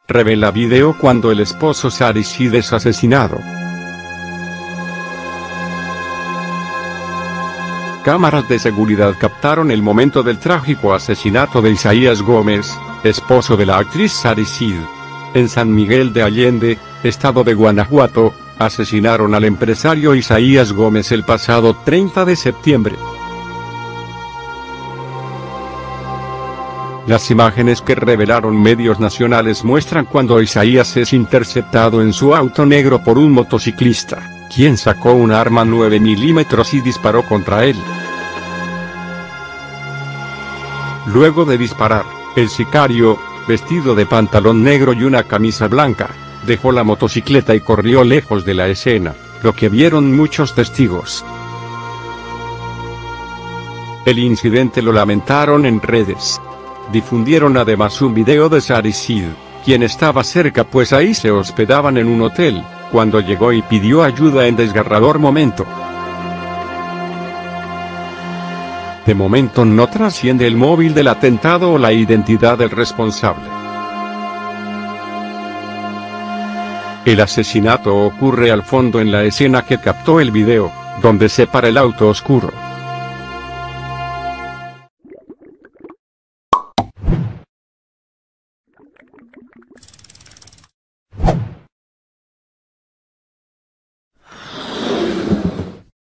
revela video cuando el esposo Sari Sid es asesinado. Cámaras de seguridad captaron el momento del trágico asesinato de Isaías Gómez, esposo de la actriz Sari Sid. En San Miguel de Allende, estado de Guanajuato, asesinaron al empresario Isaías Gómez el pasado 30 de septiembre. Las imágenes que revelaron medios nacionales muestran cuando Isaías es interceptado en su auto negro por un motociclista, quien sacó un arma 9 milímetros y disparó contra él. Luego de disparar, el sicario, vestido de pantalón negro y una camisa blanca, dejó la motocicleta y corrió lejos de la escena, lo que vieron muchos testigos. El incidente lo lamentaron en redes. Difundieron además un video de Sari Sid, quien estaba cerca pues ahí se hospedaban en un hotel, cuando llegó y pidió ayuda en desgarrador momento. De momento no trasciende el móvil del atentado o la identidad del responsable. El asesinato ocurre al fondo en la escena que captó el video, donde se para el auto oscuro.